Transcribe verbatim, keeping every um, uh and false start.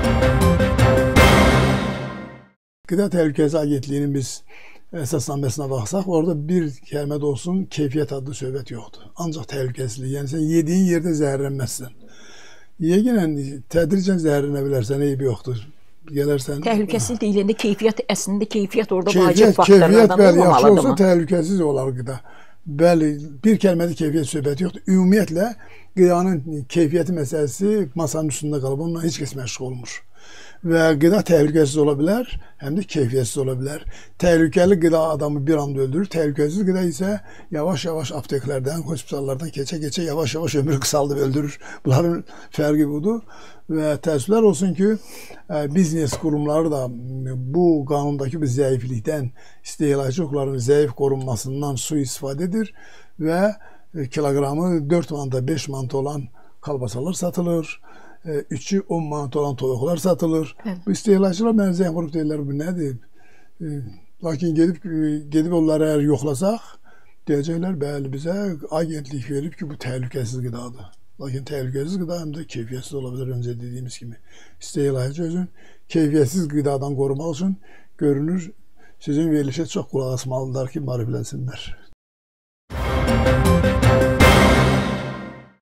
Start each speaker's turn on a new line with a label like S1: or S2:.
S1: Gıda Təhlükəsizliyi Agentliyinin biz əsasnaməsinə baxsaq, orada bir kəlmədə olsun keyfiyyət adlı söhbət yoxdur. Ancaq təhlükəsizlik, yəni sən yediyin yerdə zəhərlənməzsən. Yeginən tədricən zəhərlənə bilərsən, eybi yoxdur. Gələrsən.
S2: Təhlükəsizlik deyiləndə keyfiyyət, əslində keyfiyyət orada
S1: keyfiyyət,
S2: vacib faktorlardan
S1: olmamalıdır mı? Yaxşı olsa təhlükəsiz olar qıda. Bəli, bir kəlmədə keyfiyyət söhbəti yoxdur. Ümumiyyətlə, qıdanın keyfiyyəti məsələsi masanın üstündə qalıb, onunla heç kəs məşğul olmur. Və qıda təhlükəsiz ola bilər, həm də keyfiyyətsiz ola bilər. Təhlükəli qıda adamı bir anda öldürür, təhlükəsiz qıda isə yavaş-yavaş apteklərdən, hospitallardan keçə-keçə yavaş-yavaş ömrü qısaldıb öldürür. Bunların fərqi budur. Və təəssüflər olsun ki, biznes qurumları da bu qanundakı bir zəiflikdən, istehlakçıların zəif qorunmasından sui-istifadə edir və kiloqramı dörd manata, beş manata olan kalbasalar satılır. üçü on manat olan toyuqlar satılır. Evet. Bu istehlakçılar mənə zəng vurub deyirlər, bu nədir? E, lakin gedib, gedib onları əgər yoxlasaq, deyəcəklər, bəli, bizə agentlik verib ki, bu təhlükəsiz qıdadır. Lakin təhlükəsiz qıda həm də keyfiyyətsiz ola bilər, öncə dediyimiz kimi. İstehlakçı özün keyfiyyətsiz qıdadan qorumaq üçün görünür, sizin verilişə çox qulaq asmalıdırlar ki, maariflənsinlər.